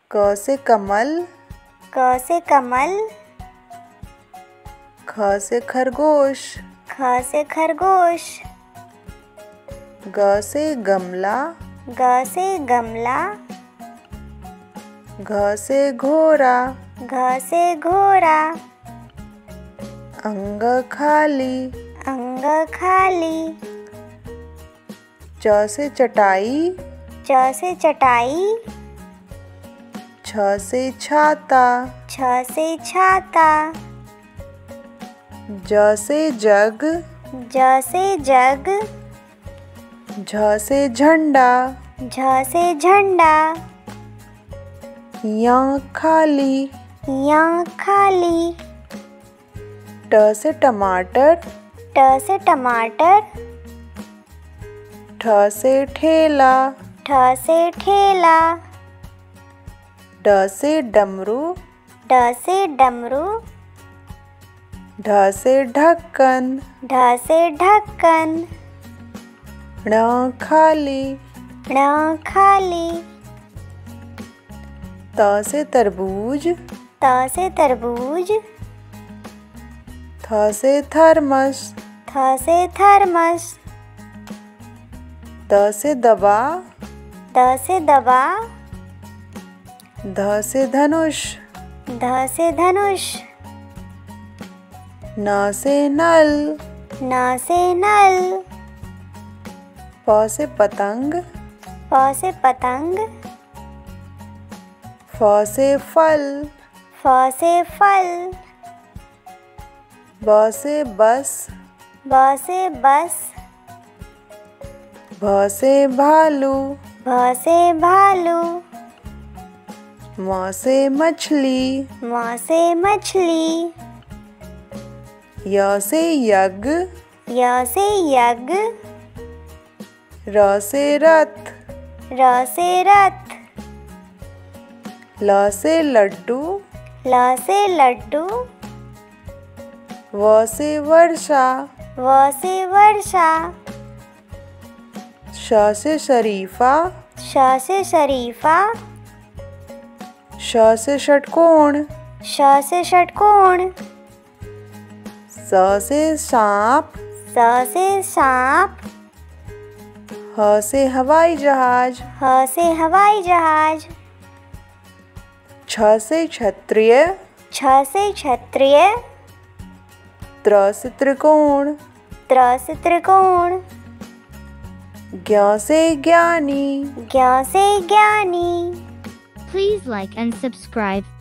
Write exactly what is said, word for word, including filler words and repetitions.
क से कमल, क से कमल, ख से खरगोश, ख से खरगोश, ग से गमला, ग से गमला, घ से घोड़ा, घ से घोड़ा, अंग खाली, अंग खाली, च से चटाई, च से चटाई, छ से छाता, छ से छाता, ज से जग, ज से जग, झ से झंडा, झ से झंडा, य खाली, य खाली, ट से टमाटर, ट से टमाटर, ठ से ठेला, ठ से ठेला, ड से डमरू, ड से डमरू, ढ से ढक्कन, ढ से ढक्कन, ण खाली, ण खाली, त से तरबूज, त से तरबूज, थ से थर्मस, थ से थर्मस, द से दबा, द से दबा, ध से धनुष, ध से धनुष, न से नल, न से नल, प से पतंग, प से पतंग, फ से फल, फ से फल, ब से बस, ब से बस, भ से भालू, भ से भालू, म से मछली, म से मछली, य से यज्ञ, य से यज्ञ, र से रथ, र से रथ, ल से लड्डू, ल से लड्डू, व से वर्षा, व से वर्षा, श से शरीफा, श से शरीफा, श से षटकोण, श से षटकोण, स से सांप, स से सांप, ह से हवाई जहाज, ह से हवाई जहाज, छ से क्षत्रिय, छ से क्षत्रिय, त्र से त्रिकोण, त्र से त्रिकोण, ज्ञ से ज्ञानी। ज्ञ से ज्ञानी। Please like and subscribe.